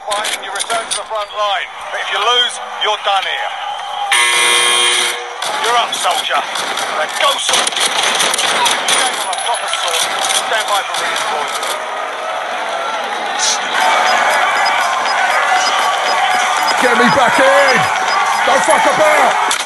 fight and you return to the front line. But if you lose, you're done here. You're up, soldier. Now go sort people. Stand on a proper sword. Stand by for reinforcements. Get me back in! Don't fuck about!